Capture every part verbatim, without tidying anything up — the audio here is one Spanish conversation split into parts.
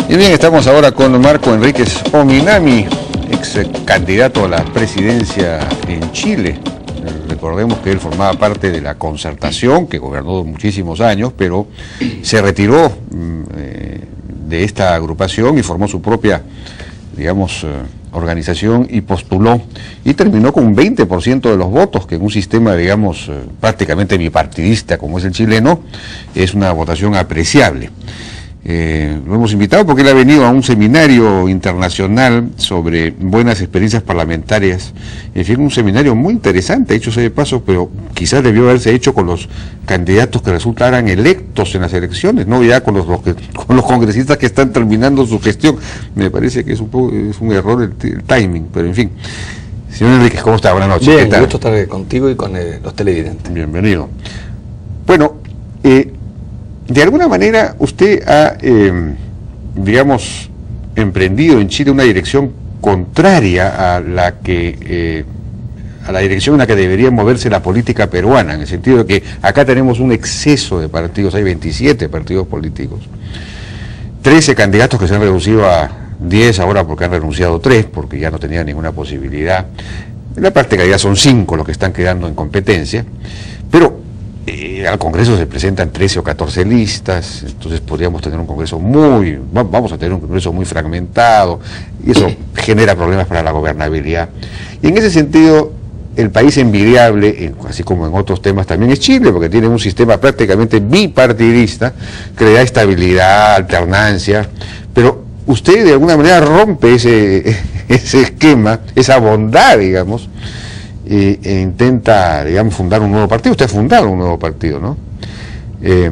Y bien, estamos ahora con Marco Enríquez Ominami, ex candidato a la presidencia en Chile. Recordemos que él formaba parte de la Concertación, que gobernó muchísimos años, pero se retiró eh, de esta agrupación y formó su propia, digamos, eh, organización y postuló y terminó con un veinte por ciento de los votos, que en un sistema, digamos, eh, prácticamente bipartidista como es el chileno, es una votación apreciable. Eh, lo hemos invitado porque él ha venido a un seminario internacional sobre buenas experiencias parlamentarias. En fin, un seminario muy interesante, hecho sea de paso, pero quizás debió haberse hecho con los candidatos que resultaran electos en las elecciones, no ya con los, los que, con los congresistas que están terminando su gestión. Me parece que es un poco, es un error el, el timing, pero en fin. Señor Enríquez, ¿cómo está? Buenas noches. Bien, un gusto estar contigo y con eh, los televidentes. Bienvenido. Bueno, eh, de alguna manera usted ha, eh, digamos, emprendido en Chile una dirección contraria a la que eh, a la dirección en la que debería moverse la política peruana, en el sentido de que acá tenemos un exceso de partidos, hay veintisiete partidos políticos, trece candidatos que se han reducido a diez ahora porque han renunciado tres, porque ya no tenían ninguna posibilidad. En la práctica ya son cinco los que están quedando en competencia, pero Eh, al Congreso se presentan trece o catorce listas, entonces podríamos tener un Congreso muy, vamos a tener un Congreso muy fragmentado, y eso genera problemas para la gobernabilidad. Y en ese sentido, el país envidiable, así como en otros temas también, es Chile, porque tiene un sistema prácticamente bipartidista, que le da estabilidad, alternancia, pero usted de alguna manera rompe ese, ese esquema, esa bondad, digamos, E, e intenta, digamos, fundar un nuevo partido. Usted ha fundado un nuevo partido, ¿no? Eh,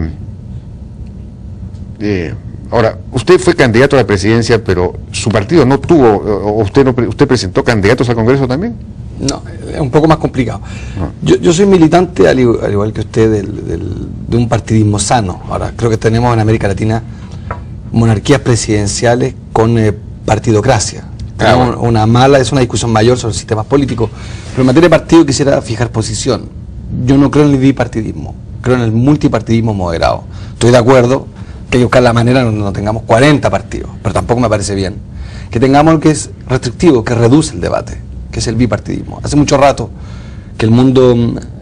eh, ahora, usted fue candidato a la presidencia, pero su partido no tuvo, o usted no, usted presentó candidatos al Congreso también. No, es un poco más complicado. No. Yo, yo soy militante, al igual, al igual que usted, del, del, de un partidismo sano. Ahora, creo que tenemos en América Latina monarquías presidenciales con eh, partidocracia. Ah, bueno. Una mala, es una discusión mayor sobre sistemas políticos, pero en materia de partido quisiera fijar posición. Yo no creo en el bipartidismo, creo en el multipartidismo moderado. Estoy de acuerdo que hay que buscar la manera donde no tengamos cuarenta partidos, pero tampoco me parece bien que tengamos lo que es restrictivo, que reduce el debate, que es el bipartidismo. Hace mucho rato que el mundo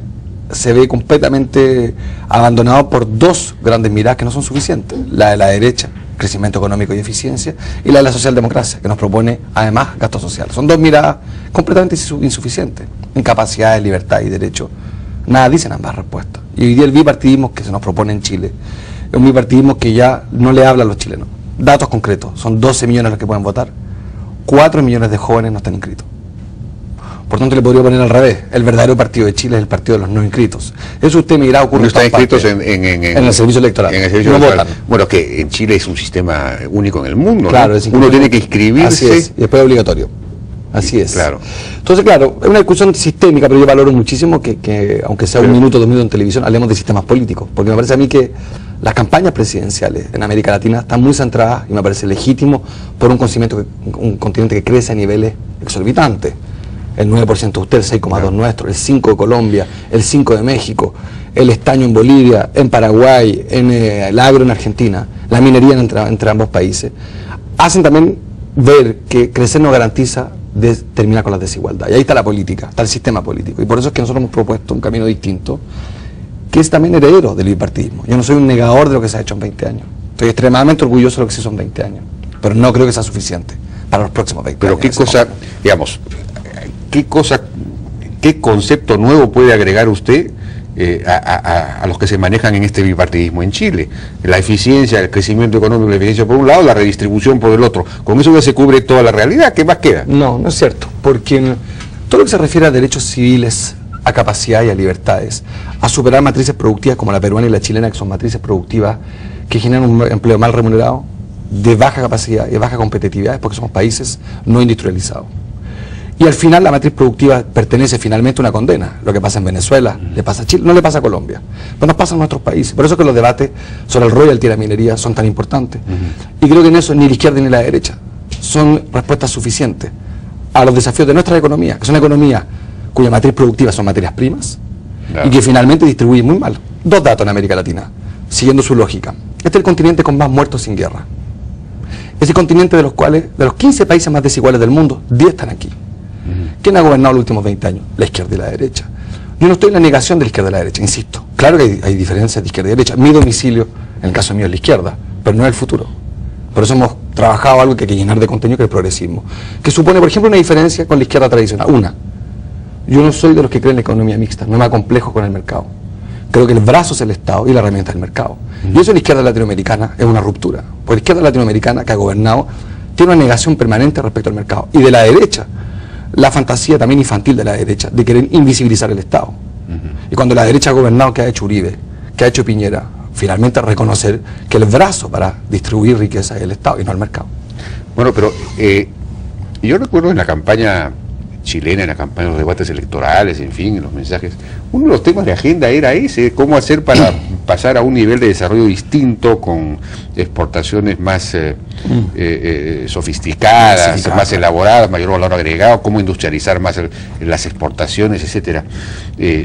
se ve completamente abandonado por dos grandes miradas que no son suficientes: la de la derecha, crecimiento económico y eficiencia, y la de la socialdemocracia, que nos propone además gasto social. Son dos miradas completamente insuficientes en capacidades, libertad y derecho. Nada dicen ambas respuestas. Y hoy día el bipartidismo que se nos propone en Chile es un bipartidismo que ya no le habla a los chilenos. Datos concretos: son doce millones los que pueden votar, cuatro millones de jóvenes no están inscritos. Por tanto, le podría poner al revés: el verdadero partido de Chile es el partido de los no inscritos. Eso usted me dirá, ocurre. No están inscritos en, en, en, en el servicio electoral. En el servicio no electoral. votan. Bueno, que en Chile es un sistema único en el mundo, claro, ¿no? es Uno tiene que inscribirse. Así es, y después es obligatorio. Así es. Claro. Entonces, claro, es una discusión sistémica, pero yo valoro muchísimo que, que aunque sea pero, un minuto, dos minutos en televisión, hablemos de sistemas políticos, porque me parece a mí que las campañas presidenciales en América Latina están muy centradas, y me parece legítimo, por un continente que, un continente que crece a niveles exorbitantes. El nueve por ciento de usted, el seis coma dos por ciento nuestro, el cinco por ciento de Colombia, el cinco por ciento de México, el estaño en Bolivia, en Paraguay, en eh, el agro en Argentina, la minería entre, entre ambos países, hacen también ver que crecer no garantiza de terminar con la desigualdad. Y ahí está la política, está el sistema político. Y por eso es que nosotros hemos propuesto un camino distinto, que es también heredero del bipartidismo. Yo no soy un negador de lo que se ha hecho en veinte años. Estoy extremadamente orgulloso de lo que se hizo en veinte años, pero no creo que sea suficiente para los próximos veinte pero años. Pero qué cosa, digamos, qué cosa, qué concepto nuevo puede agregar usted eh, a, a, a los que se manejan en este bipartidismo en Chile. La eficiencia, el crecimiento económico, la eficiencia por un lado, la redistribución por el otro. Con eso ya se cubre toda la realidad. ¿Qué más queda? No, no es cierto, porque en todo lo que se refiere a derechos civiles, a capacidad y a libertades, a superar matrices productivas como la peruana y la chilena, que son matrices productivas que generan un empleo mal remunerado, de baja capacidad y de baja competitividad, porque somos países no industrializados. Y al final la matriz productiva pertenece finalmente a una condena. Lo que pasa en Venezuela, le pasa a Chile, no le pasa a Colombia, pero nos pasa en nuestros países. Por eso que los debates sobre el royalty y la minería son tan importantes. Uh-huh. Y creo que en eso ni la izquierda ni la derecha son respuestas suficientes a los desafíos de nuestra economía, que es una economía cuya matriz productiva son materias primas, claro, y que finalmente distribuye muy mal. Dos datos en América Latina, siguiendo su lógica. Este es el continente con más muertos sin guerra. Ese continente de los cuales, de los quince países más desiguales del mundo, diez están aquí. Uh-huh. ¿Quién ha gobernado los últimos veinte años? La izquierda y la derecha. Yo no estoy en la negación de la izquierda y la derecha, insisto. Claro que hay, hay diferencias de izquierda y derecha. Mi domicilio, en el caso mío, es la izquierda, pero no es el futuro. Por eso hemos trabajado algo que hay que llenar de contenido, que es el progresismo. Que supone, por ejemplo, una diferencia con la izquierda tradicional. Una, yo no soy de los que creen en la economía mixta, no me acomplejo con el mercado. Creo que el brazo es el Estado y la herramienta es el mercado. Uh-huh. Y eso en la izquierda latinoamericana es una ruptura. Porque la izquierda latinoamericana que ha gobernado tiene una negación permanente respecto al mercado. Y de la derecha, la fantasía también infantil de la derecha, de querer invisibilizar el Estado. Uh-huh. Y cuando la derecha ha gobernado, ¿qué ha hecho Uribe? ¿Qué ha hecho Piñera? Finalmente reconocer que el brazo para distribuir riqueza es el Estado y no el mercado. Bueno, pero eh, yo recuerdo en la campaña chilena, en la campaña de los debates electorales, en fin, en los mensajes, uno de los temas de agenda era ese, cómo hacer para pasar a un nivel de desarrollo distinto, con exportaciones más eh, mm. eh, eh, sofisticadas, sí, más elaboradas, mayor valor agregado, cómo industrializar más el, las exportaciones, etcétera. Eh,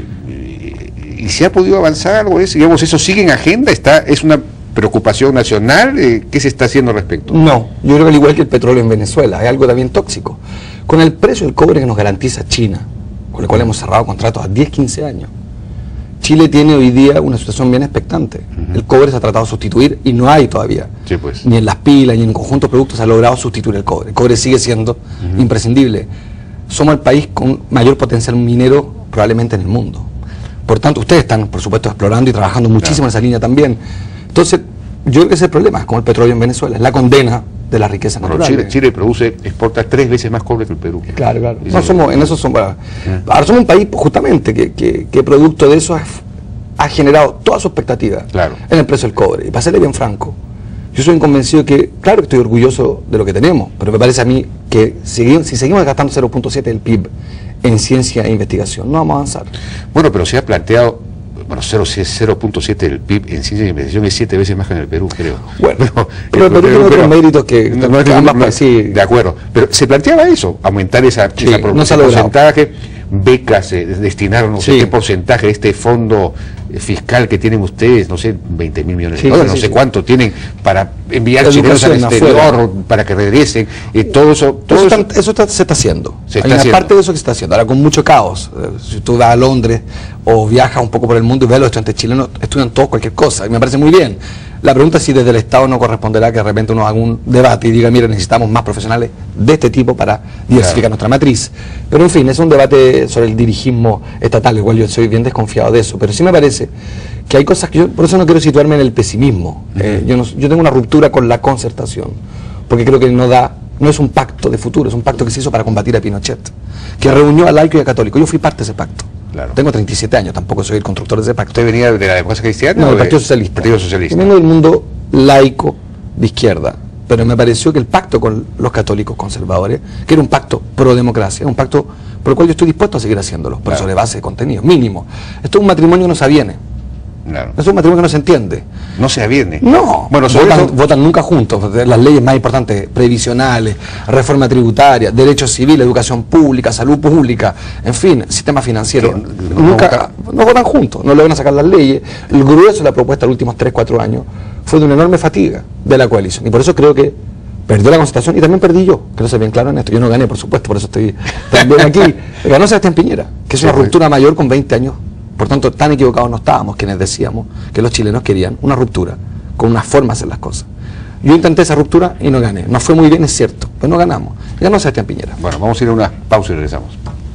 ¿Y se ha podido avanzar algo? ¿Es, digamos, eso sigue en agenda? ¿Está, es una preocupación nacional? Eh, ¿Qué se está haciendo al respecto? No, yo creo que al igual que el petróleo en Venezuela, es algo también tóxico. Con el precio del cobre que nos garantiza China, con el cual hemos cerrado contratos a diez, quince años, Chile tiene hoy día una situación bien expectante. Uh-huh. El cobre se ha tratado de sustituir y no hay todavía. Sí, pues. Ni en las pilas, ni en conjuntos de productos se ha logrado sustituir el cobre. El cobre sigue siendo uh-huh. imprescindible. Somos el país con mayor potencial minero probablemente en el mundo. Por tanto, ustedes están, por supuesto, explorando y trabajando muchísimo claro. en esa línea también. Entonces, yo creo que ese es el problema, como el petróleo en Venezuela, es la condena de la riqueza bueno, natural. Chile, Chile produce, exporta tres veces más cobre que el Perú. Claro, claro. No, somos, en eso somos, ¿eh? Ahora somos un país, justamente, que, que, que producto de eso ha, ha generado toda su expectativa claro. en el precio del cobre. Y para serle bien franco, yo soy convencido que, claro que estoy orgulloso de lo que tenemos, pero me parece a mí que si, si seguimos gastando cero punto siete del P I B en ciencia e investigación, no vamos a avanzar. Bueno, pero se ha planteado, bueno, cero punto siete del P I B en ciencia e investigación es siete veces más que en el Perú, creo. Bueno, pero, pero el Perú tiene otros méritos que... No, no, no, no, sí. De acuerdo, pero se planteaba eso, aumentar esa, sí, esa no ese porcentaje, becas, eh, destinaron no sé sí. qué porcentaje de este fondo fiscal que tienen ustedes, no sé, veinte mil millones de dólares, sí, sí, no sé sí. cuánto tienen para enviar chilenos al exterior, afuera. para que regresen, eh, todo eso... Todo eso, eso, está, eso está, se está haciendo, se hay está una haciendo. parte de eso que se está haciendo, ahora con mucho caos. Si tú vas a Londres o viajas un poco por el mundo y ves a los estudiantes chilenos, estudian todos cualquier cosa, y me parece muy bien. La pregunta es si desde el Estado no corresponderá que de repente uno haga un debate y diga, mire, necesitamos más profesionales de este tipo para diversificar claro. nuestra matriz. Pero en fin, es un debate sobre el dirigismo estatal, igual yo soy bien desconfiado de eso, pero sí me parece que hay cosas que yo, por eso no quiero situarme en el pesimismo. Uh-huh. eh, yo, no, yo tengo una ruptura con la concertación, porque creo que no da, no es un pacto de futuro, es un pacto que se hizo para combatir a Pinochet, que reunió a laico y a católico. Yo fui parte de ese pacto. Claro. Tengo treinta y siete años, tampoco soy el constructor de ese pacto. ¿Usted venía de la democracia cristiana? No, del de... Partido Socialista. Partido Socialista. Vengo del mundo laico de izquierda, pero me pareció que el pacto con los católicos conservadores, que era un pacto pro democracia, un pacto por el cual yo estoy dispuesto a seguir haciéndolo, pero claro. sobre base de contenido, mínimo. Esto es un matrimonio que no se aviene. Claro. Es un matrimonio que no se entiende. No se aviene. No. Bueno, votan, eso... votan nunca juntos. Las leyes más importantes, previsionales, reforma tributaria, derechos civiles, educación pública, salud pública, en fin, sistema financiero. No, nunca no, no votan juntos, no logran sacar las leyes. El grueso de la propuesta de los últimos tres, cuatro años fue de una enorme fatiga de la coalición. Y por eso creo que perdió la concertación y también perdí yo. Quiero ser bien claro en esto. Yo no gané, por supuesto, por eso estoy también aquí. Ganó Sebastián Piñera, que es una ruptura mayor con veinte años. Por tanto, tan equivocados no estábamos quienes decíamos que los chilenos querían una ruptura, con una forma de hacer las cosas. Yo intenté esa ruptura y no gané. No fue muy bien, es cierto, pero no ganamos. Ganó Sebastián Piñera. Bueno, vamos a ir a una pausa y regresamos.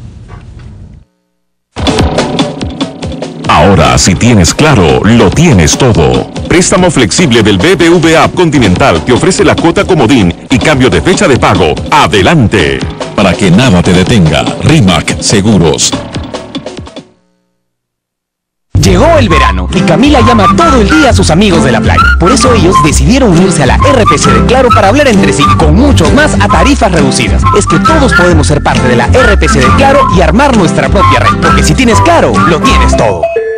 Ahora, si tienes Claro, lo tienes todo. Préstamo flexible del B B V A Continental te ofrece la cuota comodín y cambio de fecha de pago. ¡Adelante! Para que nada te detenga, RIMAC Seguros. Llegó el verano y Camila llama todo el día a sus amigos de la playa. Por eso ellos decidieron unirse a la R P C de Claro para hablar entre sí con muchos más a tarifas reducidas. Es que todos podemos ser parte de la R P C de Claro y armar nuestra propia red. Porque si tienes Claro, lo tienes todo.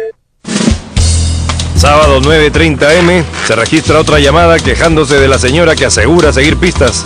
Sábado nueve treinta eme, se registra otra llamada quejándose de la señora que asegura seguir pistas.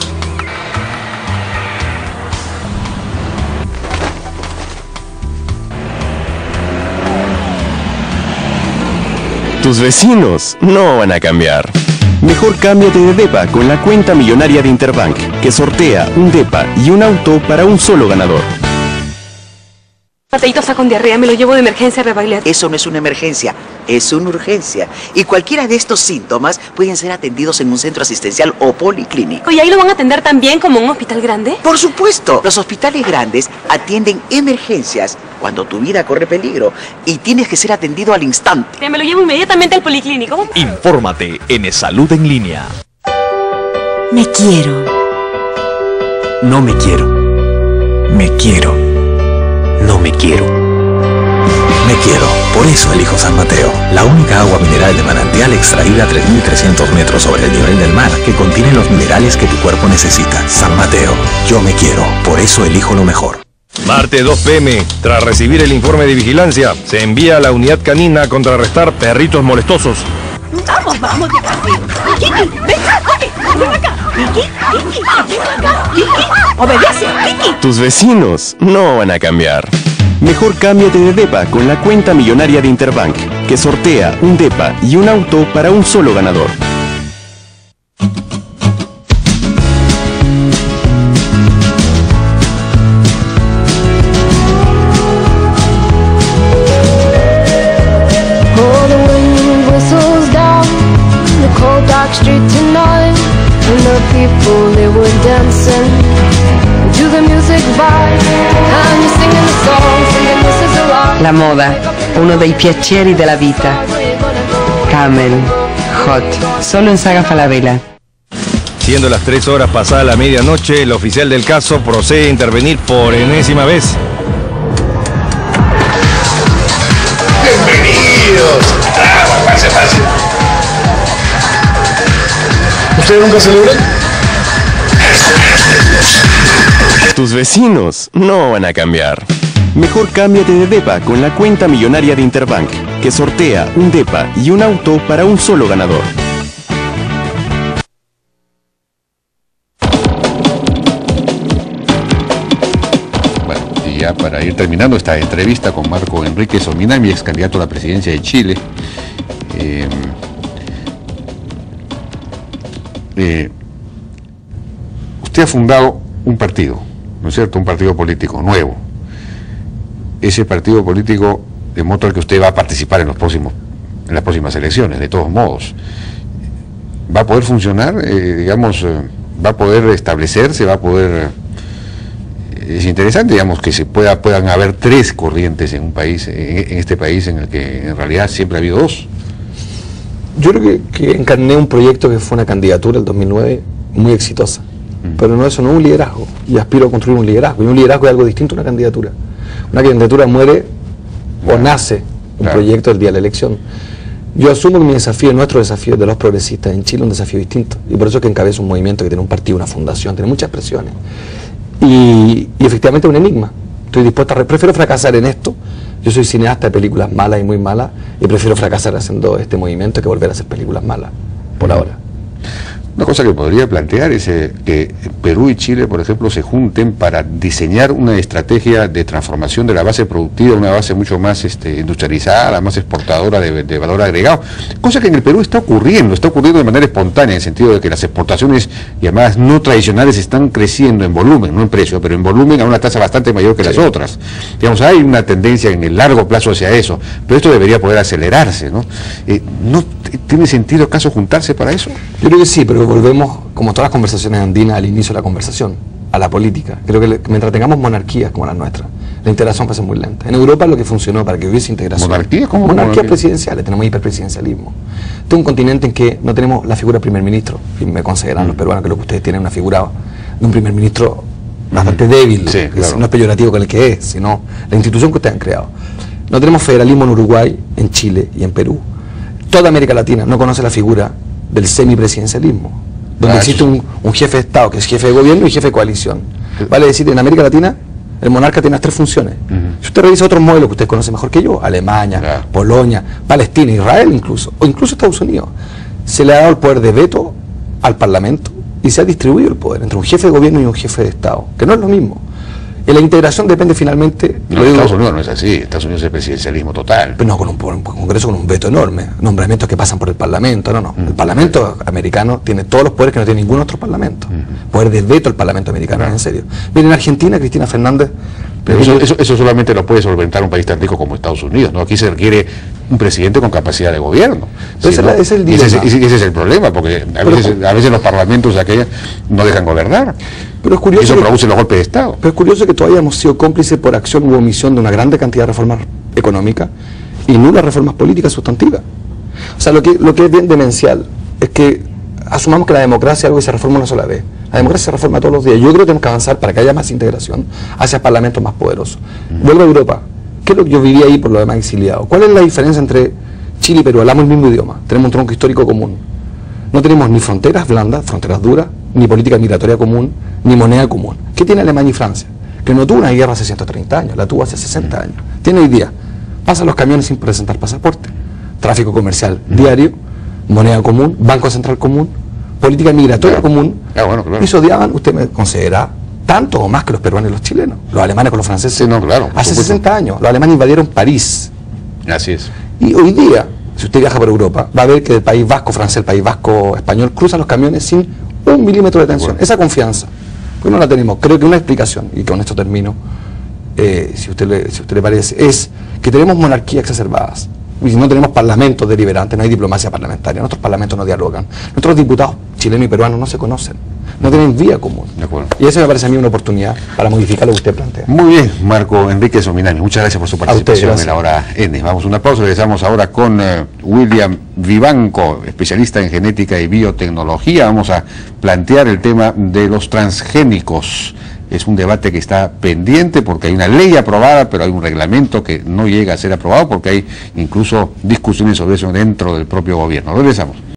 Tus vecinos no van a cambiar. Mejor cámbiate de depa con la cuenta millonaria de Interbank, que sortea un depa y un auto para un solo ganador. Mateito está con diarrea, me lo llevo de emergencia a Rebailet. Eso no es una emergencia, es una urgencia. Y cualquiera de estos síntomas pueden ser atendidos en un centro asistencial o policlínico. ¿Y ahí lo van a atender también como en un hospital grande? Por supuesto, los hospitales grandes atienden emergencias cuando tu vida corre peligro y tienes que ser atendido al instante. Me lo llevo inmediatamente al policlínico. Infórmate en Salud en Línea. Me quiero. No me quiero. Me quiero. No me quiero. Me quiero. Por eso elijo San Mateo, la única agua mineral de manantial extraída a tres mil trescientos metros sobre el nivel del mar que contiene los minerales que tu cuerpo necesita. San Mateo. Yo me quiero. Por eso elijo lo mejor. Martes dos pe eme, tras recibir el informe de vigilancia, se envía a la unidad canina a contrarrestar perritos molestosos. Vamos, vamos, Kiki, ven, ven acá. Kiki, Kiki, ven acá. Kiki, obedece, Kiki. Tus vecinos no van a cambiar. Mejor cámbiate de depa con la cuenta millonaria de Interbank, que sortea un depa y un auto para un solo ganador. La moda, uno dei piaceri della vita. Camel, Hot, solo en Saga Falabella. Siendo las tres horas pasada la medianoche, el oficial del caso procede a intervenir por enésima vez. ¡Bienvenidos! ¡Ah, pase, pase! ¿Ustedes nunca celebran? Tus vecinos no van a cambiar. Mejor cámbiate de depa con la cuenta millonaria de Interbank, que sortea un depa y un auto para un solo ganador. Bueno, y ya para ir terminando esta entrevista con Marco Enríquez Ominami, ex candidato a la presidencia de Chile. Eh, eh, usted ha fundado un partido, ¿no es cierto? Un partido político nuevo. Ese partido político, de modo al que usted va a participar en los próximos, en las próximas elecciones, de todos modos, ¿va a poder funcionar? Eh, digamos, eh, ¿va a poder establecerse? ¿Va a poder...? Eh, es interesante, digamos, que se pueda puedan haber tres corrientes en un país, en, en este país en el que en realidad siempre ha habido dos. Yo creo que, que encarné un proyecto que fue una candidatura el dos mil nueve muy exitosa, mm. pero no, eso no es un liderazgo, y aspiro a construir un liderazgo, y un liderazgo es algo distinto a una candidatura. Una candidatura muere o claro. nace un claro. proyecto el día de la elección. Yo asumo que mi desafío, nuestro desafío de los progresistas en Chile es un desafío distinto, y por eso es que encabezo un movimiento que tiene un partido, una fundación, tiene muchas presiones, y, y efectivamente es un enigma. Estoy dispuesto a, prefiero fracasar en esto. Yo soy cineasta de películas malas y muy malas, y prefiero fracasar haciendo este movimiento que volver a hacer películas malas, por ahora. Una cosa que podría plantear es eh, que Perú y Chile, por ejemplo, se junten para diseñar una estrategia de transformación de la base productiva, una base mucho más este, industrializada, más exportadora de, de valor agregado, cosa que en el Perú está ocurriendo, está ocurriendo de manera espontánea, en el sentido de que las exportaciones llamadas no tradicionales están creciendo en volumen, no en precio, pero en volumen a una tasa bastante mayor que sí. las otras. Digamos, hay una tendencia en el largo plazo hacia eso, pero esto debería poder acelerarse, ¿no? Eh, ¿no tiene sentido acaso juntarse para eso? Yo creo que sí, pero volvemos, como todas las conversaciones andinas, al inicio de la conversación, a la política. Creo que le, mientras tengamos monarquías como las nuestras, la integración va a ser muy lenta. En Europa lo que funcionó para que hubiese integración... ¿Monarquía? ¿Cómo? Monarquías monarquía? presidenciales, tenemos hiperpresidencialismo. Este es un continente en que no tenemos la figura de primer ministro, y me consideran mm. los peruanos que lo que ustedes tienen una figura de un primer ministro bastante mm. débil, sí, claro. no es peyorativo con el que es, sino la institución que ustedes han creado. No tenemos federalismo en Uruguay, en Chile y en Perú. Toda América Latina no conoce la figura del semipresidencialismo, donde ah, existe un, un jefe de Estado que es jefe de gobierno y jefe de coalición. Vale decir, en América Latina el monarca tiene las tres funciones. Uh-huh. Si usted revisa otros modelos que usted conoce mejor que yo, Alemania, claro. Polonia, Palestina, Israel incluso, o incluso Estados Unidos, se le ha dado el poder de veto al Parlamento y se ha distribuido el poder entre un jefe de gobierno y un jefe de Estado, que no es lo mismo. Y la integración depende finalmente... No, en Estados Unidos no es así, Estados Unidos es el presidencialismo total. Pero no, con un, con un Congreso con un veto enorme, nombramientos que pasan por el Parlamento, no, no. Mm. El Parlamento americano tiene todos los poderes que no tiene ningún otro Parlamento. Mm. Poder de veto el Parlamento americano, claro. En serio. Miren, en Argentina, Cristina Fernández... Pero eso, eso, eso solamente lo puede solventar un país tan rico como Estados Unidos, ¿no? Aquí se requiere un presidente con capacidad de gobierno. Pero ese, no, es el dilema. Ese, ese, ese es el problema, porque a veces, a veces los parlamentos aquellos no dejan gobernar. Pero es curioso y eso que, produce los golpes de Estado. Pero es curioso que todavía hemos sido cómplices por acción u omisión de una grande cantidad de reformas económicas y nulas reformas políticas sustantivas. O sea, lo que, lo que es bien demencial es que asumamos que la democracia es algo que se reforma una sola vez. La democracia se reforma todos los días. Yo creo que tenemos que avanzar para que haya más integración hacia parlamentos más poderosos. Mm. Vuelvo a Europa. ¿Qué es lo que yo viví ahí por lo demás exiliado? ¿Cuál es la diferencia entre Chile y Perú? Hablamos el mismo idioma. Tenemos un tronco histórico común. No tenemos ni fronteras blandas, fronteras duras, ni política migratoria común, ni moneda común. ¿Qué tiene Alemania y Francia? Que no tuvo una guerra hace ciento treinta años, la tuvo hace sesenta años. Tiene hoy día. Pasan los camiones sin presentar pasaporte. Tráfico comercial mm. diario, moneda común, Banco Central común, política migratoria claro. común. Ah, bueno, claro. Y se odiaban, usted me considera, tanto o más que los peruanos y los chilenos. Los alemanes con los franceses. Sí, no, claro, hace sesenta años, los alemanes invadieron París. Así es. Y hoy día, si usted viaja por Europa, va a ver que el País Vasco francés, el País Vasco español, cruzan los camiones sin un milímetro de tensión. Bueno. Esa confianza, pues no la tenemos. Creo que una explicación, y con esto termino, eh, si, usted le, si usted le parece, es que tenemos monarquías exacerbadas. Y no tenemos parlamentos deliberantes, no hay diplomacia parlamentaria, nuestros parlamentos no dialogan. Nuestros diputados chilenos y peruanos no se conocen, no tienen vía común. De acuerdo. Y eso me parece a mí una oportunidad para modificar lo que usted plantea. Muy bien, Marco Enrique Sominami, muchas gracias por su participación usted, en la hora N. Vamos a una pausa, regresamos ahora con uh, William Vivanco, especialista en genética y biotecnología. Vamos a plantear el tema de los transgénicos. Es un debate que está pendiente porque hay una ley aprobada, pero hay un reglamento que no llega a ser aprobado porque hay incluso discusiones sobre eso dentro del propio gobierno. Regresamos.